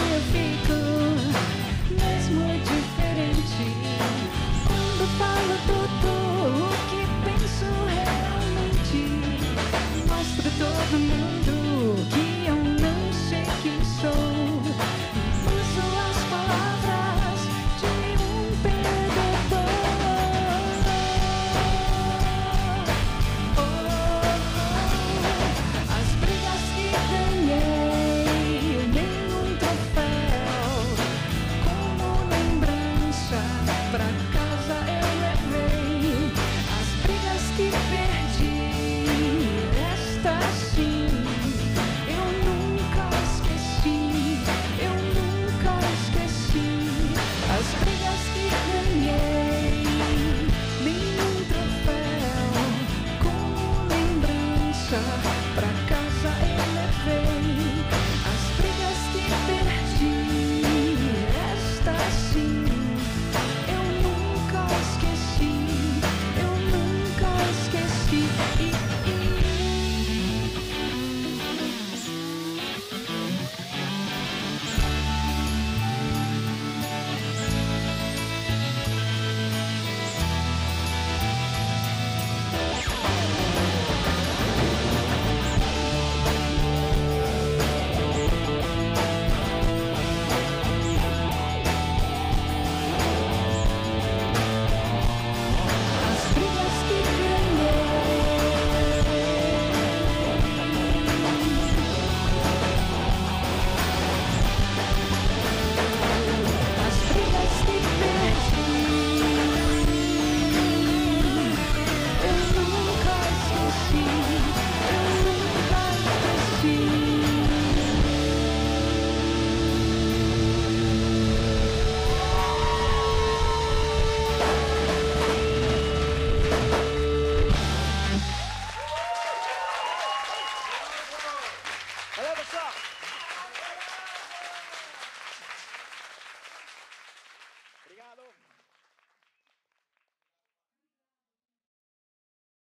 eu fico mesmo diferente. Quando falo tudo o que penso realmente, mostro todo mundo que eu não sei quem sou. Uso as palavras de um perdedor. As brigas que ganhei, nenhum troféu, como lembrança pra casa eu levei. As brigas que perdi, esta sim, eu nunca esqueci, eu nunca esqueci. As brigas que ganhei, nenhum troféu, como lembrança pra casa eu levei. As brigas que perdi, esta sim, eu nunca esqueci, eu nunca esqueci. As brigas que ganhei, as brigas que perdi, eu nunca esqueci, eu nunca esqueci. Valeu, pessoal!